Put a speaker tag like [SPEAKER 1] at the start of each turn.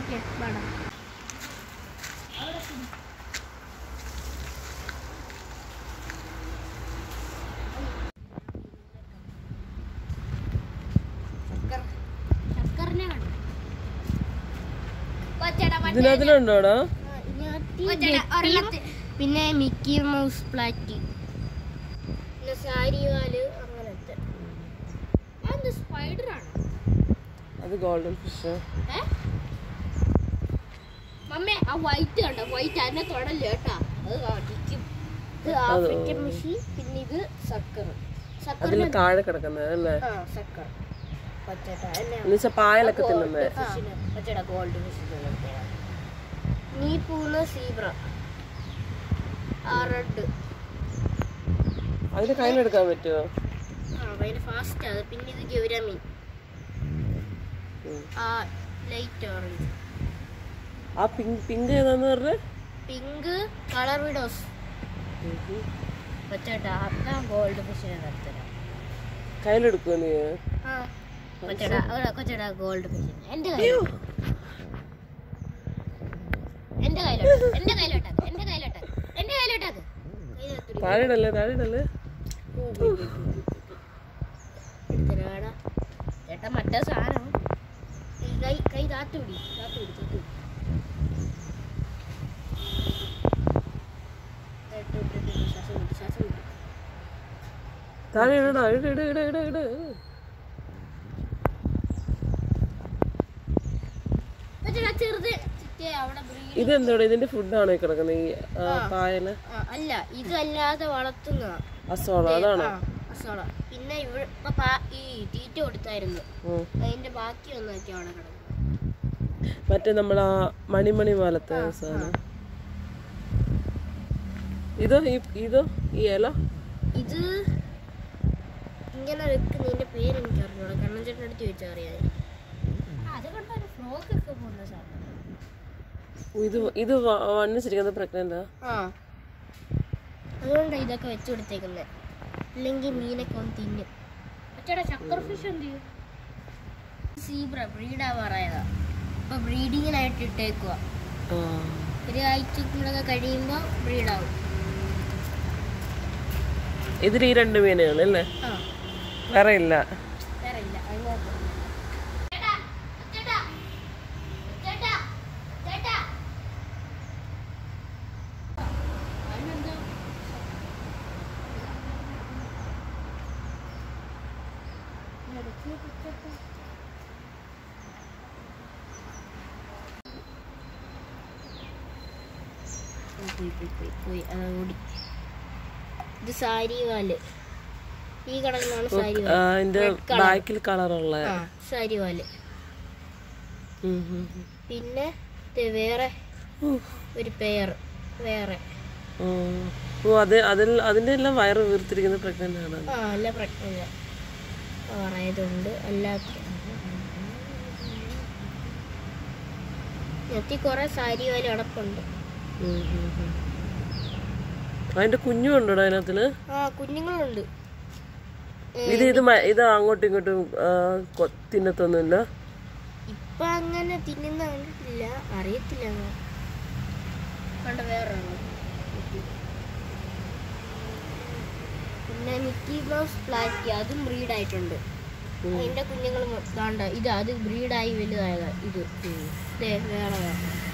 [SPEAKER 1] പിന്നെ Mickey mouse platy, പിന്നെ സാരിവാല് അങ്ങനത്തെ. അത് സ്പൈഡറാണ്,
[SPEAKER 2] അത് ഗോൾഡൻ ഫിഷ്.
[SPEAKER 1] മമ്മേ ആ വൈറ്റ് കണ്ടോ? വൈറ്റ് അതിനെ തൊടല്ല കേട്ടാ, അത് കാണിക്കും. ഇത് ആഫ്രിക്കൻ മിഷി. പിന്നെ ഇത് സക്കർ.
[SPEAKER 2] അതിന് താഴെ കിടക്കുന്നത് അല്ലേ?
[SPEAKER 1] സക്കർ
[SPEAKER 2] പായലൊക്കെ തിന്നുന്നത്.
[SPEAKER 1] Gold fish. നീ പൂന്ന സീബ്ര, റെഡ്.
[SPEAKER 2] അതിന് കയ്യിലെടുക്കാൻ പറ്റുമോ?
[SPEAKER 1] ഫാസ്റ്റ് അത്. പിന്നെ ഇത് ഗൗരമീൻ, ലൈറ്റ് ഓറഞ്ച്.
[SPEAKER 2] ആ പിങ്ക് ഏതാന്ന് പറഞ്ഞ?
[SPEAKER 1] Pink colour widows. പച്ചേട്ടാ അതാ ഗോൾഡ് ഫിഷിനെ കത്തരാം.
[SPEAKER 2] കയ്യിലെടുക്കുവോ നീ?
[SPEAKER 1] കൊച്ചേട്ടാ ഗോൾഡ് ഫിഷിനെ എന്റെ കയ്യിലോട്ടാക്ക്.
[SPEAKER 2] താഴെയിടല്ലേ, താഴെയിടല്ലേ.
[SPEAKER 1] ചേട്ടാ മറ്റേ സാധനം കൈ താത്തുപിടി.
[SPEAKER 2] താഴെ ഇടടാ, ഇട. ഇതെന്തോടെ? ഇതിന്റെ ഫുഡാണോ ഈ കിടക്കുന്നത്? ഈ പായല
[SPEAKER 1] അല്ല, ഇതല്ലാതെ വളർത്തുന്ന
[SPEAKER 2] അസോള. അതാണോ?
[SPEAKER 1] അസോള. പിന്നെ ഇവിടെ ഈ തീറ്റ കൊടുത്തായിരുന്നു, അതിന്റെ ബാക്കി ഒന്നൊക്കെ അവിടെ കിടക്കുന്നു.
[SPEAKER 2] മറ്റേ നമ്മളാ മണിമണി പോലത്തെ സാധനം. ഇതോ ഈ ഇല? ഇത്
[SPEAKER 1] ഇങ്ങനെ വെക്കുന്നതിന്റെ പേര് എനിക്ക് അറിഞ്ഞോളാം. കണ്ണൻചേട്ടൻ്റെ അടുത്ത് ചോദിച്ചാൽ അറിയാം. അത് കൊണ്ടൊരു ഫ്രോക്കൊക്കെ പോകുന്ന സാധനം.
[SPEAKER 2] ഇത് വണ്ണിച്ചിരിക്കുന്നത് പ്രഗ്നന്റാ?
[SPEAKER 1] അതുകൊണ്ടാണ് ഇതൊക്കെ വെച്ചു കൊടുത്തേക്കുന്നത്. ഇല്ലെങ്കിൽ മീനൊക്കെ ഒന്ന് തിന്നും. മറ്റേ ചക്കർ ഫിഷ് എന്ത് ചെയ്യും? സീബ്ര ബ്രീഡാവാറായതാ. ഇപ്പൊ ബ്രീഡിങ്ങിനായിട്ട് ഇട്ടേക്കുക. ഒരു ആഴ്ചക്കൂടെ കഴിയുമ്പോ ബ്രീഡാവും.
[SPEAKER 2] ഇതിൽ ഈ രണ്ട് മീനുകളല്ലേ? വേറെ ഇല്ല.
[SPEAKER 1] ഇത് സാരിവാല്. ഈ കിടന്നാണ്
[SPEAKER 2] ബാക്കിൽ കളറുള്ള
[SPEAKER 1] സാരിവാല്. പിന്നെ വേറെ ഒരു പെയർ വേറെ.
[SPEAKER 2] അതിന്റെ എല്ലാം വയറ് വീർത്തിരിക്കുന്നത് പ്രഗ്നന്റ് ആണ്.
[SPEAKER 1] അല്ല പ്രഗ്നന്റ് ആയതുകൊണ്ട് എല്ലാത്തിനും കൊറേ സാരിവാല് അടപ്പുണ്ട്.
[SPEAKER 2] അതിന്റെ കുഞ്ഞുണ്ടോ അതിനകത്തിന്?
[SPEAKER 1] കുഞ്ഞുങ്ങളുണ്ട്.
[SPEAKER 2] ഇത് അങ്ങോട്ടും ഇങ്ങോട്ടും തിന്നത്തൊന്നുമില്ല.
[SPEAKER 1] ഇപ്പൊ അങ്ങനെ തിന്നുന്ന കണ്ടിട്ടില്ല, അറിയത്തില്ല. കണ്ട വേറെ. പിന്നെ മിക്കി മൗസ് പ്ലാറ്റി, അതും ബ്രീഡായിട്ടുണ്ട്. അതിന്റെ കുഞ്ഞുങ്ങൾ ഇത് അത് ബ്രീഡായി വലുതായതാ. ഇത് വേറെ